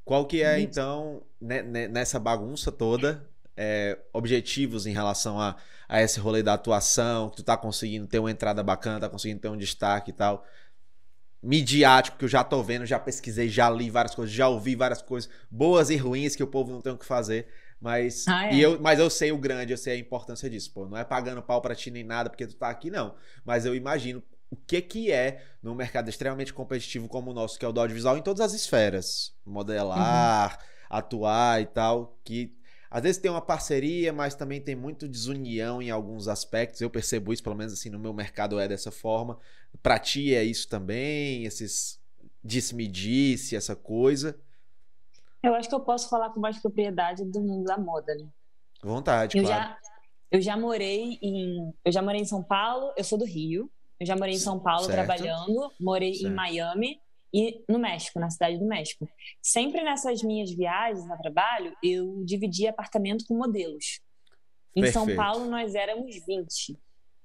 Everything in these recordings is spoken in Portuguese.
Qual que é, então, nessa bagunça toda, objetivos em relação a esse rolê da atuação, que tu tá conseguindo ter uma entrada bacana, tá conseguindo ter um destaque e tal, midiático, que eu já tô vendo, já pesquisei, já li várias coisas, já ouvi várias coisas, boas e ruins, que o povo não tem o que fazer, Ah, é. mas eu sei o grande, eu sei a importância disso, pô, não é pagando pau pra ti nem nada, porque tu tá aqui, não, mas eu imagino o que é num mercado extremamente competitivo como o nosso, que é o do audiovisual, em todas as esferas, Uhum. modelar, atuar e tal, que às vezes tem uma parceria, mas também tem muito desunião em alguns aspectos, eu percebo isso, pelo menos assim, no meu mercado é dessa forma. Pra ti é isso também? Esses disse-me-disse, essa coisa? Eu acho que eu posso falar com mais propriedade do mundo da moda, né? Vontade, Eu claro. já, eu já morei em São Paulo, eu sou do Rio. Eu já morei em São Paulo Certo, trabalhando, morei em certo. Miami e no México, na cidade do México. Sempre nessas minhas viagens a trabalho, eu dividia apartamento com modelos. Em São Perfeito. Paulo nós éramos 20.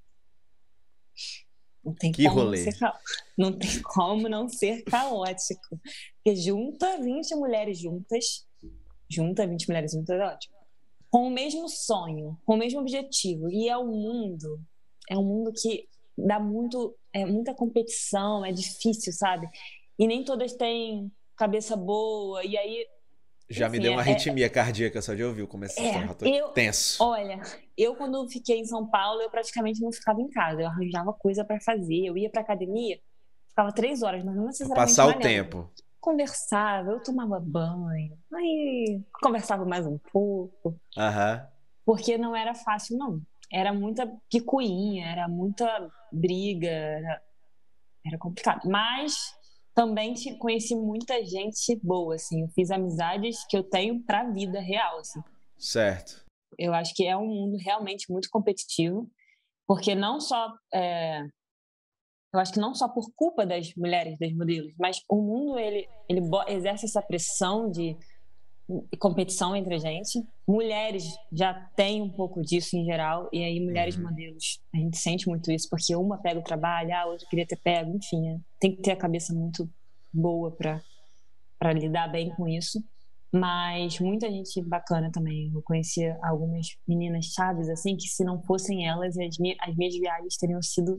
Não tem Que como não rolê. ser, não tem como não ser caótico. Porque junta 20 mulheres juntas, junta 20 mulheres juntas, é ótimo, com o mesmo sonho, com o mesmo objetivo. E é um mundo que dá muita competição, é difícil, sabe? E nem todas têm cabeça boa, e aí, Já me enfim, deu uma arritmia cardíaca só de ouvir começo essa história. Já tô eu, tenso. olha, eu quando fiquei em São Paulo, eu praticamente não ficava em casa, eu arranjava coisa para fazer, eu ia para academia, ficava 3 horas, mas não Pra necessariamente passar o malhando. tempo. Conversava, eu tomava banho, aí conversava mais um pouco, Aham. porque não era fácil, não. Era muita picuinha, era muita briga, era complicado. Mas também conheci muita gente boa, assim. Eu fiz amizades que eu tenho pra vida real, assim. Certo. Eu acho que é um mundo realmente muito competitivo, porque não só, eu acho que não só por culpa das mulheres, das modelos, mas o mundo ele exerce essa pressão de competição entre a gente. Mulheres já têm um pouco disso em geral, e aí mulheres Uhum. modelos, a gente sente muito isso, porque uma pega o trabalho, a outra queria ter pego, enfim, tem que ter a cabeça muito boa para lidar bem com isso. Mas muita gente bacana também. Eu conhecia algumas meninas chaves, assim, que se não fossem elas, as minhas viagens teriam sido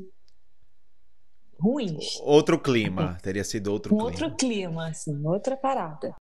ruins. Outro Assim, clima. Teria sido outro um outro clima. clima, assim, outra parada.